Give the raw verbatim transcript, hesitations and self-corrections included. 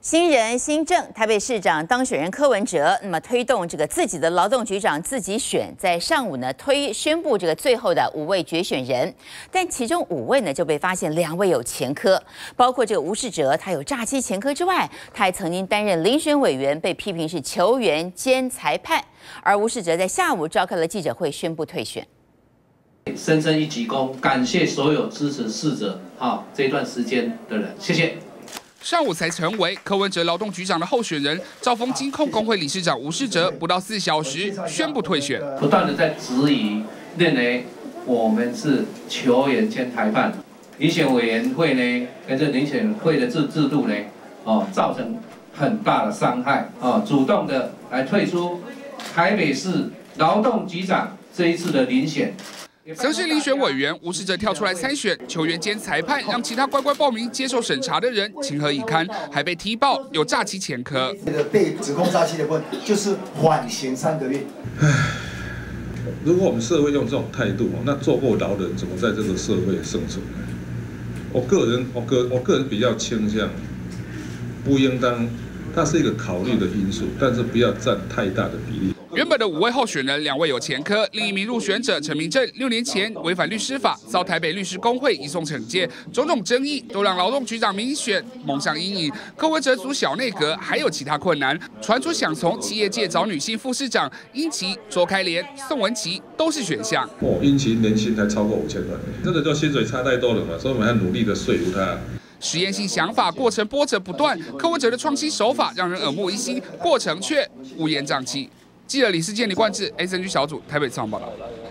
新人新政，台北市长当选人柯文哲，那么推动这个自己的劳动局长自己选，在上午呢推宣布这个最后的五位决选人，但其中五位呢就被发现两位有前科，包括这个吴世哲，他有诈欺前科之外，他还曾经担任遴选委员，被批评是球员兼裁判。而吴世哲在下午召开了记者会，宣布退选。 深深一鞠躬，感谢所有支持逝者啊这段时间的人，谢谢。 上午才成为柯文哲劳动局长的候选人，兆丰金控工会理事长吴世哲不到四小时宣布退选， 不断的在质疑，认为我们是球员兼裁判，遴选委员会呢，跟这遴选会的制制度呢，哦，造成很大的伤害啊，主动的来退出台北市劳动局长这一次的遴选。 曾是遴选委员吴世哲跳出来参选，球员兼裁判，让其他乖乖报名接受审查的人情何以堪？还被踢爆有诈欺前科。 被指控诈欺的部分就是缓刑三个月。 唉，如果我们社会用这种态度，那坐过牢的人怎么在这个社会生存呢？我个人，我个我个人比较倾向，不应当，它是一个考虑的因素，但是不要占太大的比例。 原本的五位候选人，两位有前科，另一名入选者陈明正六年前违反律师法，遭台北律师公会移送惩戒，种种争议都让劳动局长民选蒙上阴影。柯文哲组小内阁还有其他困难，传出想从企业界找女性副市长，殷琦、周开莲、宋文琪都是选项。 哦，殷琦年薪还超过五千万，这个就薪水差太多了嘛，所以我们要努力的说服他。 实验性想法过程波折不断，柯文哲的创新手法让人耳目一新，过程却乌烟瘴气。记者李世健、李冠志 ，S N G 小组台北采访报道。